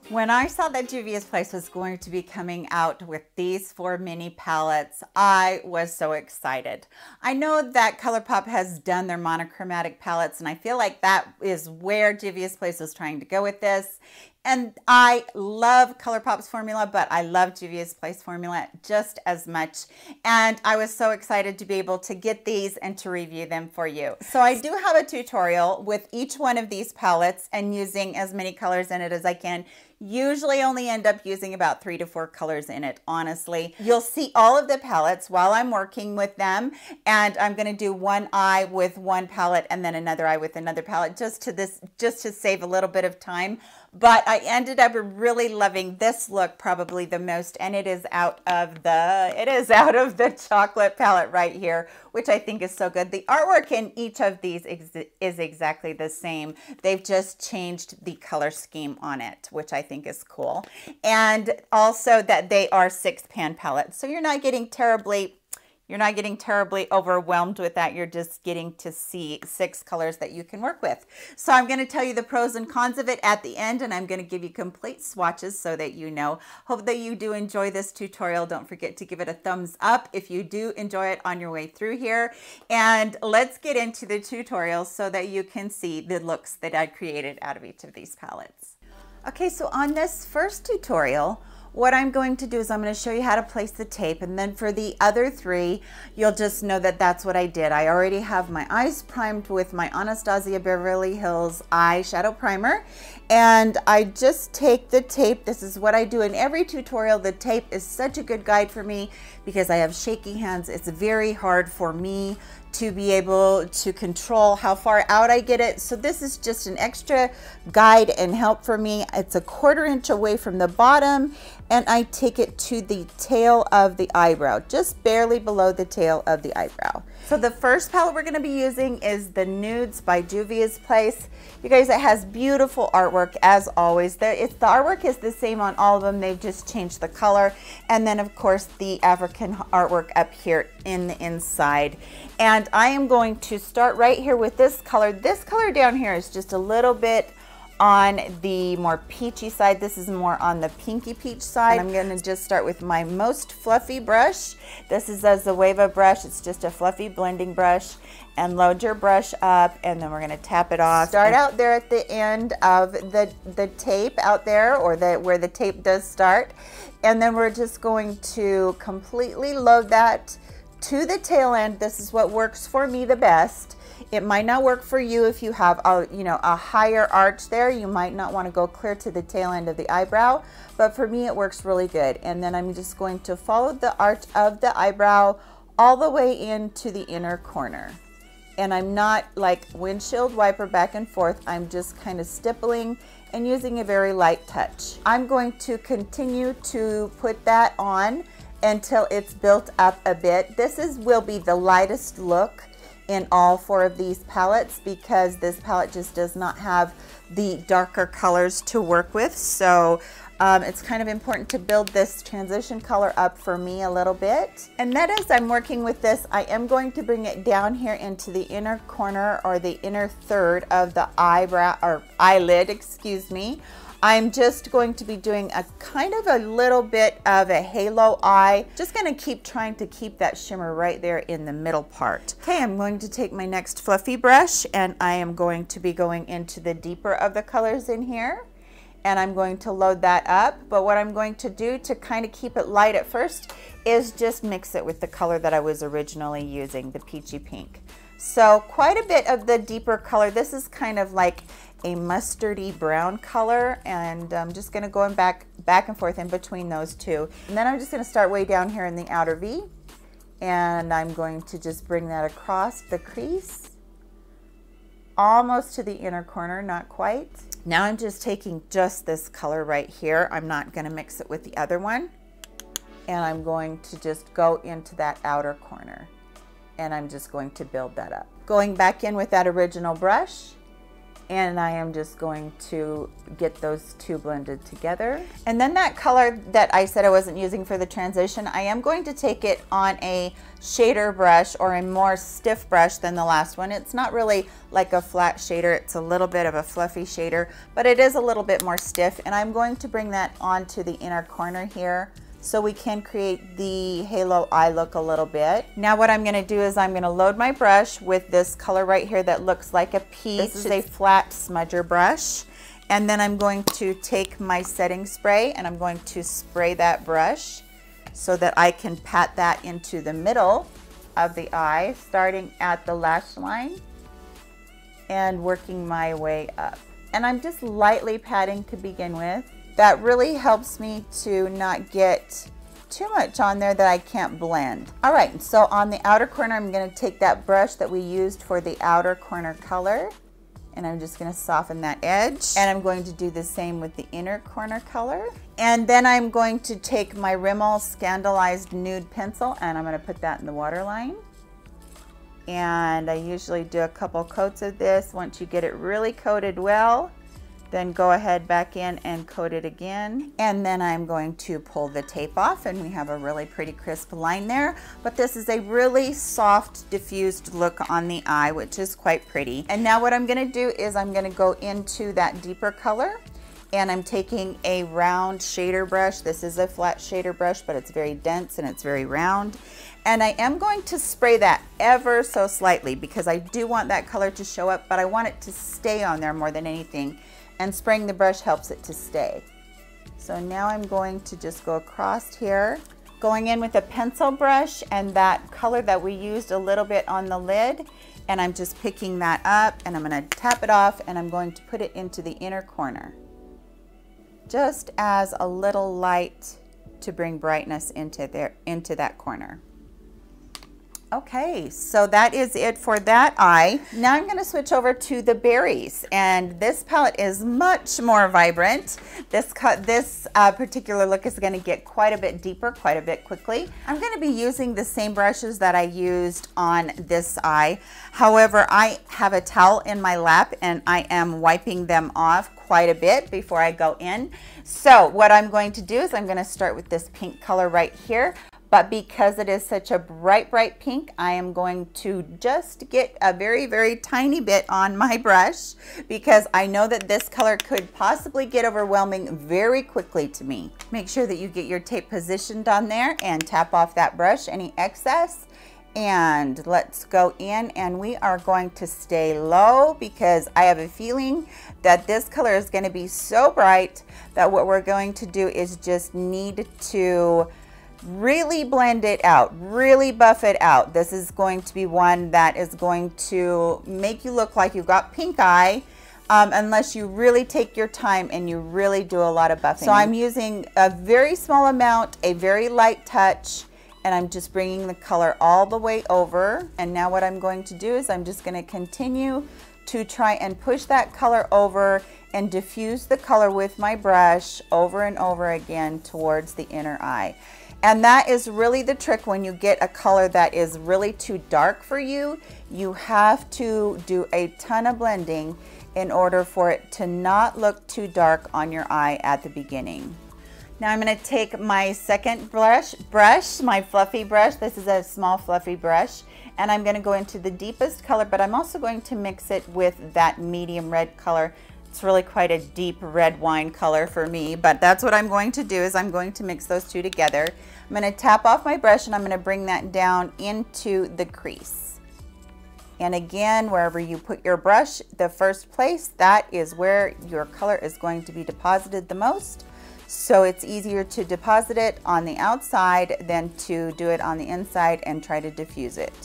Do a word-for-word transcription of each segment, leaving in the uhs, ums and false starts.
When I saw that Juvia's Place was going to be coming out with these four mini palettes, I was so excited. I know that ColourPop has done their monochromatic palettes, and I feel like that is where Juvia's Place was trying to go with this. And I love ColourPop's formula, but I love Juvia's Place formula just as much. And I was so excited to be able to get these and to review them for you. So I do have a tutorial with each one of these palettes and using as many colors in it as I can. Usually only end up using about three to four colors in it, honestly. You'll see all of the palettes while I'm working with them, and I'm going to do one eye with one palette and then another eye with another palette just to this just to save a little bit of time. But I ended up really loving this look probably the most, and it is out of the it is out of the chocolate palette right here, which I think is so good. The artwork in each of these ex is exactly the same. They've just changed the color scheme on it, which I think is cool. And also that they are six pan palettes, so you're not getting terribly You're not getting terribly overwhelmed with that. You're just getting to see six colors that you can work with. So I'm going to tell you the pros and cons of it at the end, and I'm going to give you complete swatches so that you know. Hope that you do enjoy this tutorial. Don't forget to give it a thumbs up if you do enjoy it on your way through here. And let's get into the tutorial so that you can see the looks that I created out of each of these palettes. Okay, so on this first tutorial, what I'm going to do is I'm going to show you how to place the tape, and then for the other three, you'll just know that that's what I did. I already have my eyes primed with my Anastasia Beverly Hills eyeshadow primer, and I just take the tape. This is what I do in every tutorial. The tape is such a good guide for me because I have shaky hands. It's very hard for me to be able to control how far out I get it. So this is just an extra guide and help for me. It's a quarter inch away from the bottom, and I take it to the tail of the eyebrow, just barely below the tail of the eyebrow. So the first palette we're gonna be using is the Nudes by Juvia's Place. You guys, it has beautiful artwork as always. The, it's, the artwork is the same on all of them. They've just changed the color. And then of course the African artwork up here in the inside. And I am going to start right here with this color. This color down here is just a little bit on the more peachy side. This is more on the pinky peach side. And I'm going to just start with my most fluffy brush. This is a Zoeva brush. It's just a fluffy blending brush. And load your brush up, and then we're going to tap it off. Start out there at the end of the the tape out there, or the where the tape does start, and then we're just going to completely load that to the tail end. This is what works for me the best. It might not work for you if you have a, you know, a higher arch there. You might not want to go clear to the tail end of the eyebrow, but for me it works really good. And then I'm just going to follow the arch of the eyebrow all the way into the inner corner. And I'm not like windshield wiper back and forth. I'm just kind of stippling and using a very light touch. I'm going to continue to put that on until it's built up a bit. This is will be the lightest look in all four of these palettes because this palette just does not have the darker colors to work with. So um, it's kind of important to build this transition color up for me a little bit. And then as I'm working with this, I am going to bring it down here into the inner corner or the inner third of the eyebrow or eyelid, excuse me. I'm just going to be doing a kind of a little bit of a halo eye. Just gonna keep trying to keep that shimmer right there in the middle part. Okay, I'm going to take my next fluffy brush, and I am going to be going into the deeper of the colors in here. And I'm going to load that up. But what I'm going to do to kind of keep it light at first is just mix it with the color that I was originally using, the peachy pink. So quite a bit of the deeper color. This is kind of like a mustardy brown color, and I'm just gonna go back, back and forth in between those two. And then I'm just gonna start way down here in the outer V, and I'm going to just bring that across the crease, almost to the inner corner, not quite. Now I'm just taking just this color right here. I'm not gonna mix it with the other one. And I'm going to just go into that outer corner, and I'm just going to build that up. Going back in with that original brush, And I am just going to get those two blended together. And then that color that I said I wasn't using for the transition, I am going to take it on a shader brush or a more stiff brush than the last one. It's not really like a flat shader, it's a little bit of a fluffy shader, but it is a little bit more stiff. And I'm going to bring that onto the inner corner here, so we can create the halo eye look a little bit. Now what I'm gonna do is I'm gonna load my brush with this color right here that looks like a peach. This is a flat smudger brush. And then I'm going to take my setting spray and I'm going to spray that brush so that I can pat that into the middle of the eye, starting at the lash line and working my way up. And I'm just lightly patting to begin with. That really helps me to not get too much on there that I can't blend. All right, so on the outer corner, I'm gonna take that brush that we used for the outer corner color, and I'm just gonna soften that edge. And I'm going to do the same with the inner corner color. And then I'm going to take my Rimmel Scandalized Nude Pencil, and I'm gonna put that in the waterline. And I usually do a couple coats of this. Once you get it really coated well, then go ahead back in and coat it again. And then I'm going to pull the tape off and we have a really pretty crisp line there. But this is a really soft diffused look on the eye, which is quite pretty. And now what I'm gonna do is I'm gonna go into that deeper color, and I'm taking a round shader brush. This is a flat shader brush, but it's very dense and it's very round. And I am going to spray that ever so slightly because I do want that color to show up, but I want it to stay on there more than anything. And spraying the brush helps it to stay. So now I'm going to just go across here, going in with a pencil brush and that color that we used a little bit on the lid, and I'm just picking that up and I'm gonna tap it off and I'm going to put it into the inner corner, just as a little light to bring brightness into there, into that corner. Okay, so that is it for that eye. Now I'm gonna switch over to the berries, and this palette is much more vibrant. This cut, this uh, particular look is gonna get quite a bit deeper, quite a bit quickly. I'm gonna be using the same brushes that I used on this eye. However, I have a towel in my lap and I am wiping them off quite a bit before I go in. So what I'm going to do is I'm gonna start with this pink color right here. But because it is such a bright, bright pink, I am going to just get a very, very tiny bit on my brush because I know that this color could possibly get overwhelming very quickly to me. Make sure that you get your tape positioned on there and tap off that brush, any excess. And let's go in, and we are going to stay low because I have a feeling that this color is going to be so bright that what we're going to do is just need to really blend it out, really buff it out. This is going to be one that is going to make you look like you've got pink eye, um, unless you really take your time and you really do a lot of buffing. So I'm using a very small amount, a very light touch, and I'm just bringing the color all the way over. And now what I'm going to do is I'm just going to continue to try and push that color over and diffuse the color with my brush over and over again towards the inner eye. And that is really the trick when you get a color that is really too dark for you. You have to do a ton of blending in order for it to not look too dark on your eye at the beginning. Now I'm going to take my second brush, brush, my fluffy brush. This is a small fluffy brush. And I'm going to go into the deepest color, but I'm also going to mix it with that medium red color. It's really quite a deep red wine color for me, but that's what I'm going to do is I'm going to mix those two together. I'm going to tap off my brush and I'm going to bring that down into the crease. And again, wherever you put your brush, the first place, that is where your color is going to be deposited the most. So it's easier to deposit it on the outside than to do it on the inside and try to diffuse it.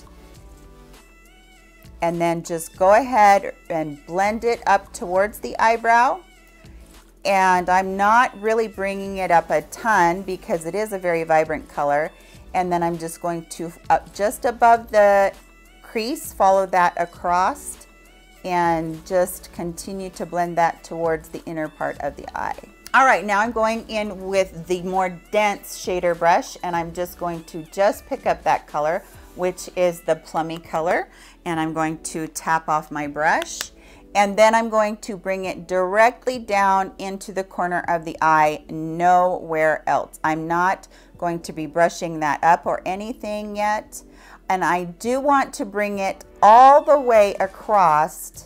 And then just go ahead and blend it up towards the eyebrow. And I'm not really bringing it up a ton because it is a very vibrant color. And then I'm just going to, up just above the crease, follow that across and just continue to blend that towards the inner part of the eye. All right, now I'm going in with the more dense shader brush, and I'm just going to just pick up that color, which is the plummy color, and I'm going to tap off my brush, And then I'm going to bring it directly down into the corner of the eye, nowhere else. I'm not going to be brushing that up or anything yet. And I do want to bring it all the way across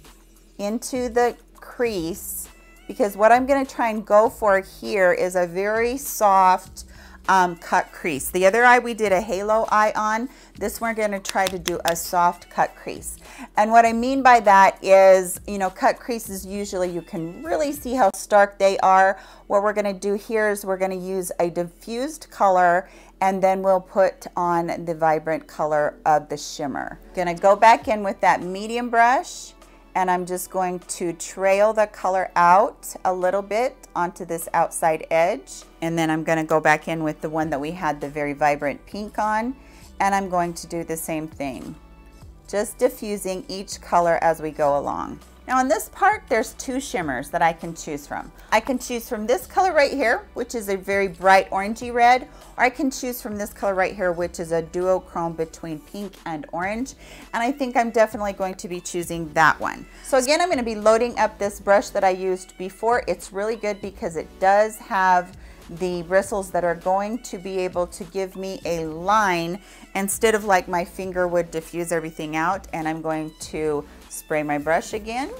into the crease, because what I'm going to try and go for here is a very soft um, cut crease. The other eye we did a halo eye on. This we're going to try to do a soft cut crease. And what I mean by that is, you know, cut creases usually you can really see how stark they are. What we're going to do here is we're going to use a diffused color, and then we'll put on the vibrant color of the shimmer. Gonna go back in with that medium brush, and I'm just going to trail the color out a little bit onto this outside edge. And then I'm gonna go back in with the one that we had the very vibrant pink on, and I'm going to do the same thing. Just diffusing each color as we go along. Now on this part, there's two shimmers that I can choose from. I can choose from this color right here, which is a very bright orangey red, or I can choose from this color right here, which is a duochrome between pink and orange. And I think I'm definitely going to be choosing that one. So again, I'm going to be loading up this brush that I used before. It's really good because it does have the bristles that are going to be able to give me a line instead of like my finger would diffuse everything out. And I'm going to spray my brush again.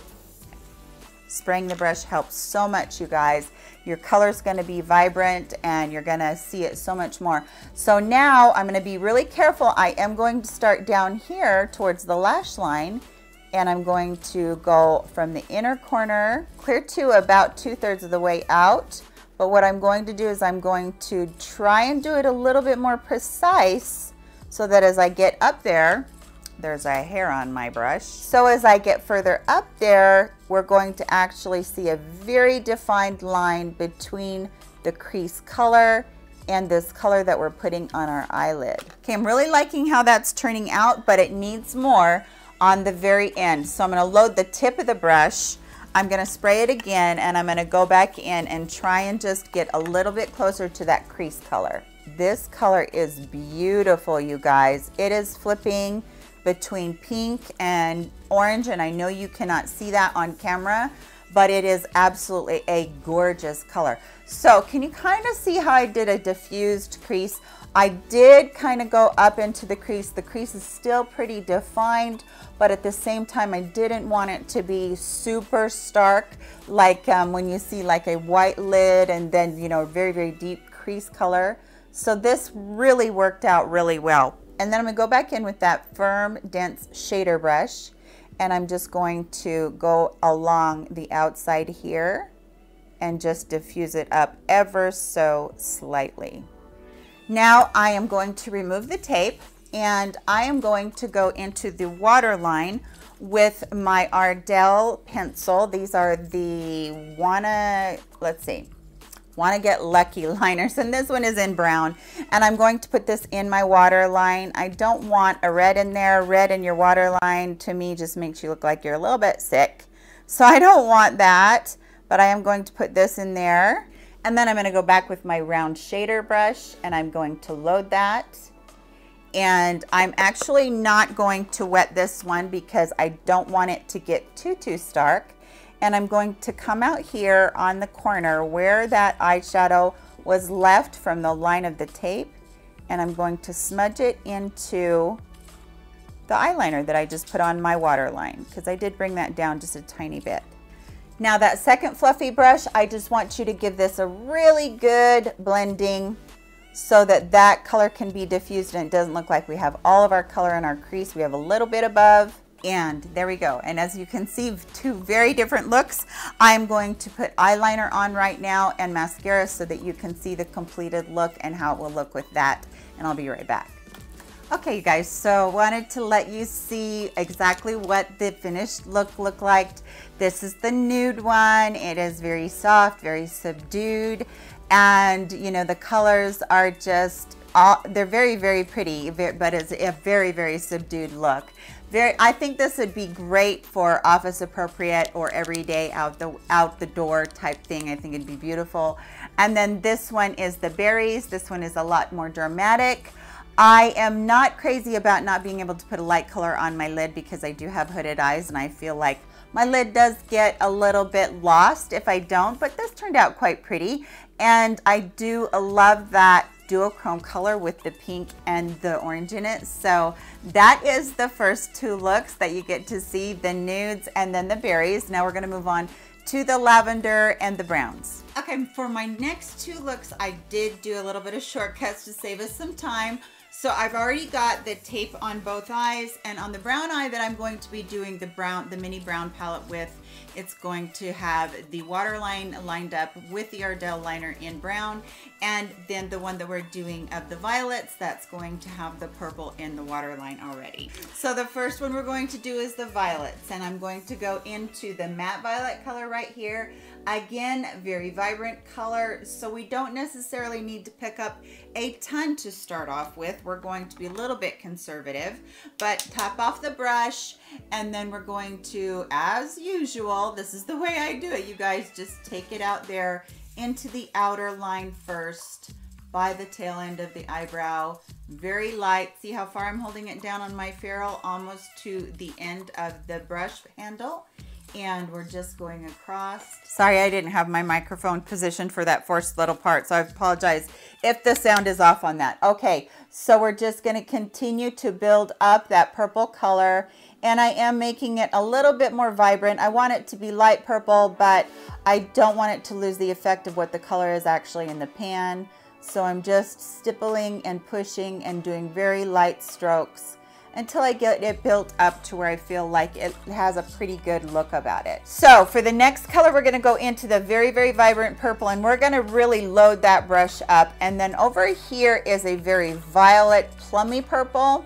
Spraying the brush helps so much, you guys. Your color's going to be vibrant and you're going to see it so much more. So now I'm going to be really careful. I am going to start down here towards the lash line, and I'm going to go from the inner corner clear to about two-thirds of the way out. But what I'm going to do is I'm going to try and do it a little bit more precise so that as I get up there, there's a hair on my brush. So as I get further up there, we're going to actually see a very defined line between the crease color and this color that we're putting on our eyelid. Okay, I'm really liking how that's turning out, but it needs more on the very end. So I'm gonna load the tip of the brush. I'm gonna spray it again, and I'm gonna go back in and try and just get a little bit closer to that crease color. This color is beautiful, you guys. It is flipping between pink and orange, and I know you cannot see that on camera, but it is absolutely a gorgeous color. So can you kind of see how I did a diffused crease? I did kind of go up into the crease. The crease is still pretty defined, but at the same time, I didn't want it to be super stark, like um, when you see like a white lid and then, you know, very, very deep crease color. So this really worked out really well. And then I'm gonna go back in with that firm, dense shader brush, and I'm just going to go along the outside here and just diffuse it up ever so slightly. Now I am going to remove the tape, and I am going to go into the waterline with my Ardell pencil. These are the Wanna, let's see, Wanna Get Lucky liners, and this one is in brown, and I'm going to put this in my waterline. I don't want a red in there. Red in your waterline to me just makes you look like you're a little bit sick, so I don't want that, but I am going to put this in there. And then I'm going to go back with my round shader brush, and I'm going to load that. And I'm actually not going to wet this one because I don't want it to get too, too stark. And I'm going to come out here on the corner where that eyeshadow was left from the line of the tape, and I'm going to smudge it into the eyeliner that I just put on my waterline, because I did bring that down just a tiny bit. Now that second fluffy brush, I just want you to give this a really good blending so that that color can be diffused and it doesn't look like we have all of our color in our crease. We have a little bit above, and there we go. And as you can see, two very different looks. I'm going to put eyeliner on right now and mascara so that you can see the completed look and how it will look with that, and I'll be right back. Okay, you guys, so wanted to let you see exactly what the finished look looked like. This is the nude one. It is very soft, very subdued, and you know, the colors are just, all, they're very, very pretty, but it's a very, very subdued look. Very, I think this would be great for office appropriate or everyday out the, out the door type thing. I think it'd be beautiful. And then this one is the berries. This one is a lot more dramatic. I am not crazy about not being able to put a light color on my lid because I do have hooded eyes, and I feel like My lid does get a little bit lost if I don't, but this turned out quite pretty. And I do love that duochrome color with the pink and the orange in it. So that is the first two looks that you get to see, the nudes and then the berries. Now we're gonna move on to the lavender and the browns. Okay, for my next two looks, I did do a little bit of shortcuts to save us some time. So I've already got the tape on both eyes, and on the brown eye that I'm going to be doing the brown, the mini brown palette with, it's going to have the waterline lined up with the Ardell liner in brown, and then the one that we're doing of the violets, that's going to have the purple in the waterline already. So the first one we're going to do is the violets, and I'm going to go into the matte violet color right here. Again, very vibrant color, so we don't necessarily need to pick up a ton to start off with. We're going to be a little bit conservative, but top off the brush, and then we're going to, as usual, this is the way I do it, you guys, just take it out there into the outer line first by the tail end of the eyebrow. Very light. See how far I'm holding it down on my ferrule, almost to the end of the brush handle. And we're just going across. Sorry, I didn't have my microphone positioned for that first little part, so I apologize if the sound is off on that. Okay, so we're just going to continue to build up that purple color, and I am making it a little bit more vibrant. I want it to be light purple, but I don't want it to lose the effect of what the color is actually in the pan. So I'm just stippling and pushing and doing very light strokes until I get it built up to where I feel like it has a pretty good look about it. So for the next color, we're gonna go into the very, very vibrant purple, and we're gonna really load that brush up. And then over here is a very violet plummy purple.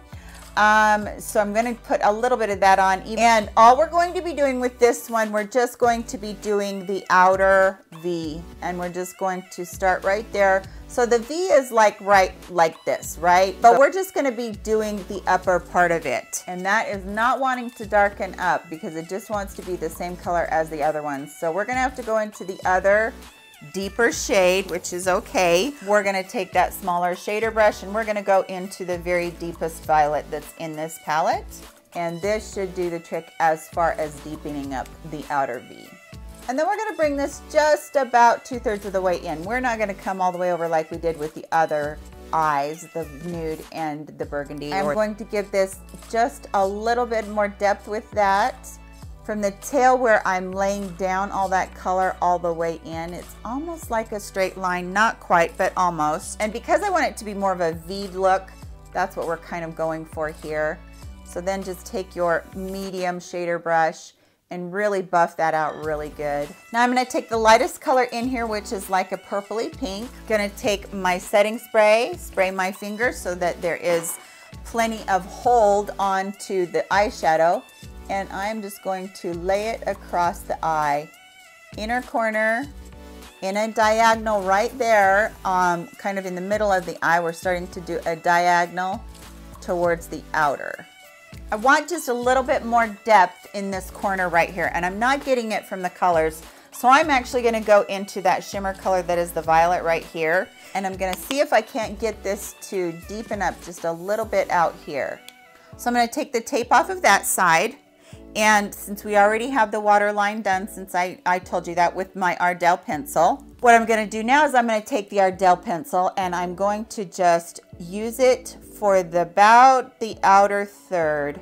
Um, so I'm going to put a little bit of that on. And all we're going to be doing with this one, we're just going to be doing the outer V, and we're just going to start right there. So the V is like right like this, right? But we're just going to be doing the upper part of it. And that is not wanting to darken up because it just wants to be the same color as the other ones. So we're going to have to go into the other deeper shade, which is okay. We're going to take that smaller shader brush and we're going to go into the very deepest violet that's in this palette. And this should do the trick as far as deepening up the outer V. And then we're going to bring this just about two-thirds of the way in. We're not going to come all the way over like we did with the other eyes, the nude and the burgundy. I'm going to give this just a little bit more depth with that. From the tail where I'm laying down all that color all the way in, it's almost like a straight line, not quite, but almost. And because I want it to be more of a V look, that's what we're kind of going for here. So then just take your medium shader brush and really buff that out really good. Now I'm gonna take the lightest color in here, which is like a purpley pink. Gonna take my setting spray, spray my fingers so that there is plenty of hold onto the eyeshadow. And I'm just going to lay it across the eye, inner corner, in a diagonal right there, um, kind of in the middle of the eye. We're starting to do a diagonal towards the outer. I want just a little bit more depth in this corner right here, and I'm not getting it from the colors. So I'm actually gonna go into that shimmer color that is the violet right here, and I'm gonna see if I can't get this to deepen up just a little bit out here. So I'm gonna take the tape off of that side. And since we already have the waterline done, since I, I told you that with my Ardell pencil, what I'm going to do now is I'm going to take the Ardell pencil and I'm going to just use it for the, about the outer third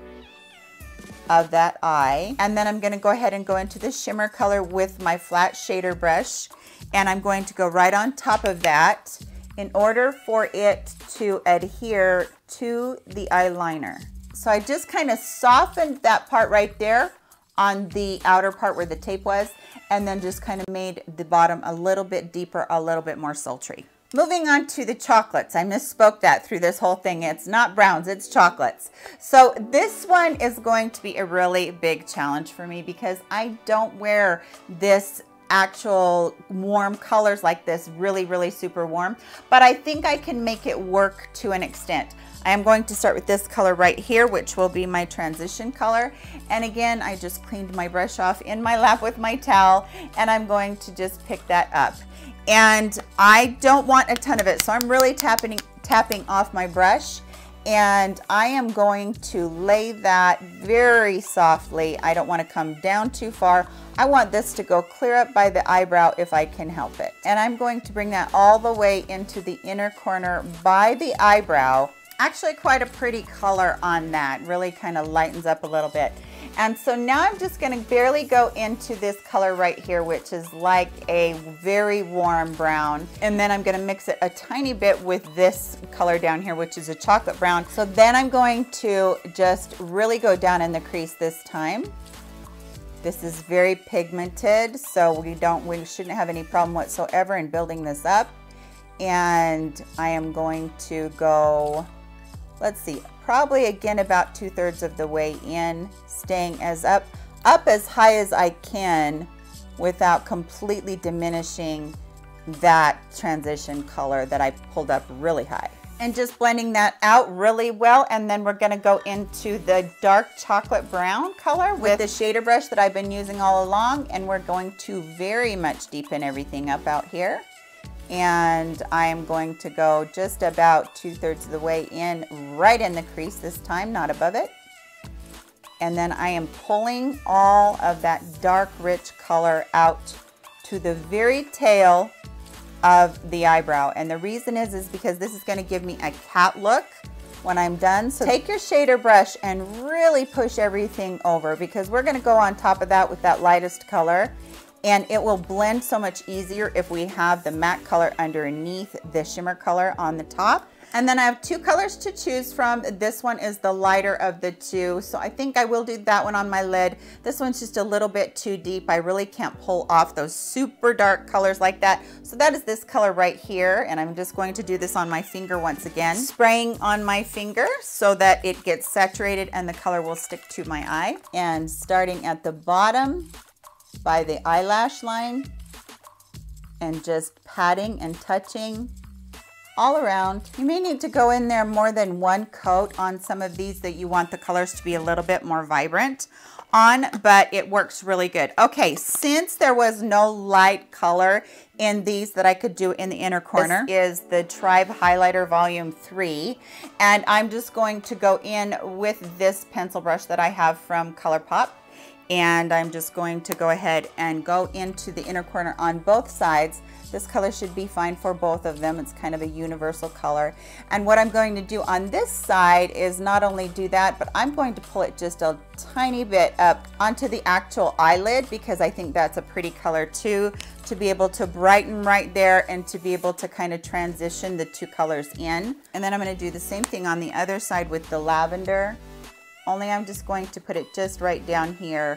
of that eye. And then I'm going to go ahead and go into the shimmer color with my flat shader brush. And I'm going to go right on top of that in order for it to adhere to the eyeliner. So I just kind of softened that part right there on the outer part where the tape was, and then just kind of made the bottom a little bit deeper, a little bit more sultry. Moving on to the chocolates. I misspoke that through this whole thing. It's not browns, it's chocolates. So this one is going to be a really big challenge for me because I don't wear this actual warm colors like this, really, really super warm, but I think I can make it work to an extent. I am going to start with this color right here, which will be my transition color. And again, I just cleaned my brush off in my lap with my towel, and I'm going to just pick that up. And I don't want a ton of it, so I'm really tapping, tapping off my brush. And I am going to lay that very softly. I don't want to come down too far. I want this to go clear up by the eyebrow if I can help it. And I'm going to bring that all the way into the inner corner by the eyebrow. Actually quite a pretty color on that. Really kind of lightens up a little bit. And so now I'm just going to barely go into this color right here, which is like a very warm brown. And then I'm going to mix it a tiny bit with this color down here, which is a chocolate brown. So then I'm going to just really go down in the crease this time. This is very pigmented, so we don't, we shouldn't have any problem whatsoever in building this up. And I am going to go, let's see, probably again about two thirds of the way in, staying as up, up as high as I can without completely diminishing that transition color that I pulled up really high. And just blending that out really well. And then we're gonna go into the dark chocolate brown color with the shader brush that I've been using all along. And we're going to very much deepen everything up out here. And I am going to go just about two thirds of the way in, right in the crease this time, not above it. And then I am pulling all of that dark, rich color out to the very tail of the eyebrow. And the reason is, is because this is gonna give me a cat look when I'm done. So take your shader brush and really push everything over, because we're gonna go on top of that with that lightest color. And it will blend so much easier if we have the matte color underneath the shimmer color on the top. And then I have two colors to choose from. This one is the lighter of the two. So I think I will do that one on my lid. This one's just a little bit too deep. I really can't pull off those super dark colors like that. So that is this color right here. And I'm just going to do this on my finger once again. Spraying on my finger so that it gets saturated and the color will stick to my eye. And starting at the bottom by the eyelash line and just patting and touching all around. You may need to go in there more than one coat on some of these that you want the colors to be a little bit more vibrant on, but it works really good. Okay, since there was no light color in these that I could do in the inner corner, this is the Tribe Highlighter Volume three, and I'm just going to go in with this pencil brush that I have from ColourPop. And I'm just going to go ahead and go into the inner corner on both sides. This color should be fine for both of them. It's kind of a universal color. And what I'm going to do on this side is not only do that, but I'm going to pull it just a tiny bit up onto the actual eyelid, because I think that's a pretty color too, to be able to brighten right there and to be able to kind of transition the two colors in. And then I'm going to do the same thing on the other side with the lavender. Only I'm just going to put it just right down here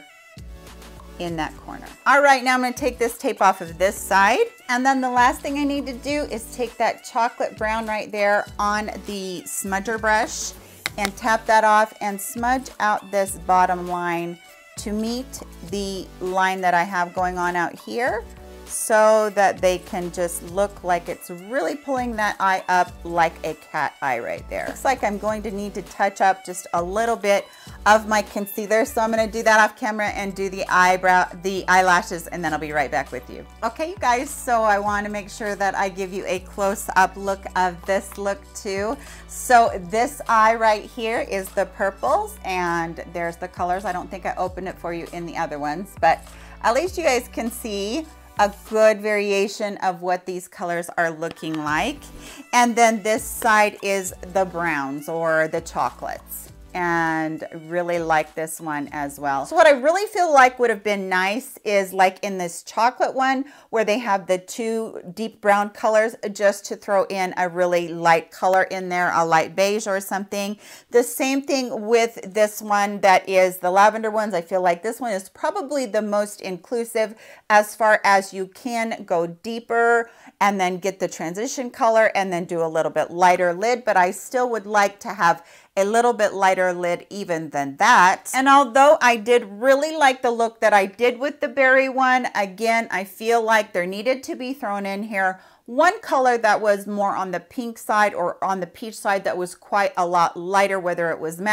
in that corner. All right, now I'm gonna take this tape off of this side. And then the last thing I need to do is take that chocolate brown right there on the smudger brush and tap that off and smudge out this bottom line to meet the line that I have going on out here, so that they can just look like it's really pulling that eye up like a cat eye right there. Looks like I'm going to need to touch up just a little bit of my concealer, so I'm going to do that off camera and do the eyebrow, the eyelashes, and then I'll be right back with you. Okay, you guys, so I want to make sure that I give you a close-up look of this look too. So this eye right here is the purples, and there's the colors. I don't think I opened it for you in the other ones, but at least you guys can see a good variation of what these colors are looking like. And then this side is the browns or the chocolates, and really like this one as well. So what I really feel like would have been nice is like in this chocolate one where they have the two deep brown colors, just to throw in a really light color in there, a light beige or something. The same thing with this one that is the lavender ones. I feel like this one is probably the most inclusive as far as you can go deeper and then get the transition color and then do a little bit lighter lid, but I still would like to have a little bit lighter lid even than that. And although I did really like the look that I did with the berry one, again, I feel like there needed to be thrown in here one color that was more on the pink side or on the peach side that was quite a lot lighter, whether it was matte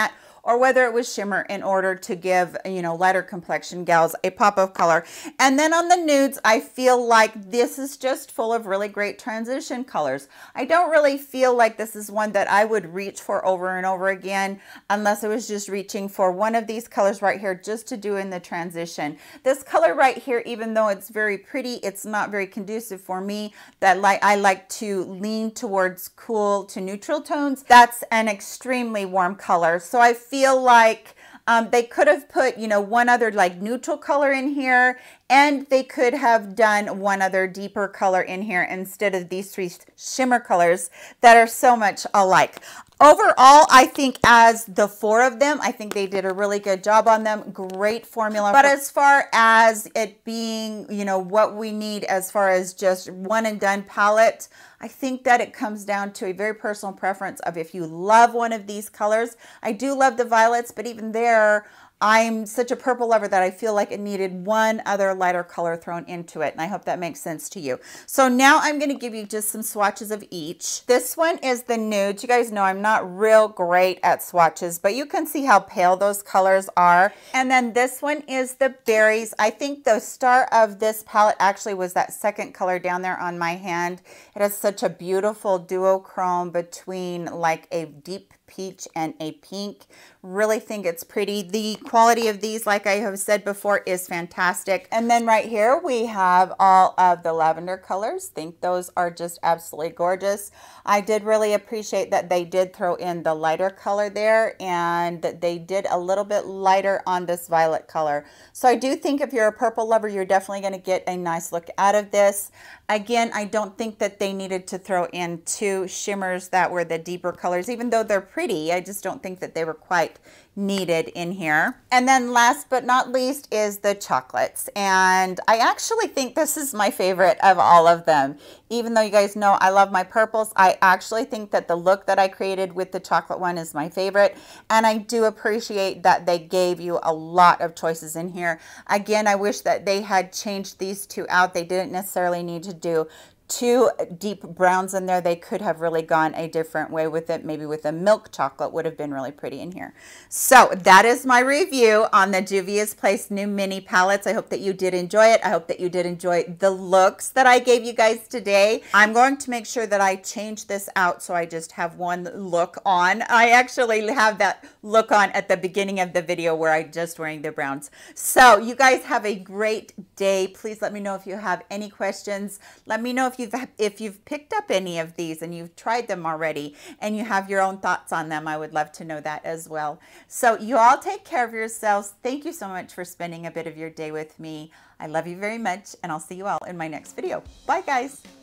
or whether it was shimmer in order to give, you know, lighter complexion gals a pop of color. And then on the nudes, I feel like this is just full of really great transition colors. I don't really feel like this is one that I would reach for over and over again unless I was just reaching for one of these colors right here just to do in the transition. This color right here, even though it's very pretty, it's not very conducive for me. That like I like to lean towards cool to neutral tones. That's an extremely warm color. So I feel like Um, they could have put, you know, one other like neutral color in here, and they could have done one other deeper color in here instead of these three shimmer colors that are so much alike. Overall, I think as the four of them, I think they did a really good job on them. Great formula. But as far as it being, you know, what we need as far as just one and done palette, I think that it comes down to a very personal preference of if you love one of these colors. I do love the violets, but even there, I'm such a purple lover that I feel like it needed one other lighter color thrown into it. And I hope that makes sense to you. So now I'm going to give you just some swatches of each. This one is the nude. You guys know I'm not real great at swatches, but you can see how pale those colors are. And then this one is the berries. I think the star of this palette actually was that second color down there on my hand. It has such a beautiful duochrome between like a deep peach and a pink. Really think it's pretty. The quality of these, like I have said before, is fantastic. And then right here we have all of the lavender colors. Think those are just absolutely gorgeous. I did really appreciate that they did throw in the lighter color there, and that they did a little bit lighter on this violet color. So I do think if you're a purple lover, you're definitely going to get a nice look out of this. Again, I don't think that they needed to throw in two shimmers that were the deeper colors, even though they're pretty. I just don't think that they were quite needed in here. And then last but not least is the chocolates. And I actually think this is my favorite of all of them. Even though you guys know I love my purples, I actually think that the look that I created with the chocolate one is my favorite. And I do appreciate that they gave you a lot of choices in here. Again, I wish that they had changed these two out. They didn't necessarily need to do two deep browns in there. They could have really gone a different way with it. Maybe with a milk chocolate would have been really pretty in here. So that is my review on the Juvia's Place new mini palettes. I hope that you did enjoy it. I hope that you did enjoy the looks that I gave you guys today. I'm going to make sure that I change this out so I just have one look on. I actually have that look on at the beginning of the video where I'm just wearing the browns. So you guys have a great day. Please let me know if you have any questions. Let me know if you You've, if you've picked up any of these and you've tried them already and you have your own thoughts on them. I would love to know that as well. So you all take care of yourselves. Thank you so much for spending a bit of your day with me. I love you very much, and I'll see you all in my next video. Bye, guys.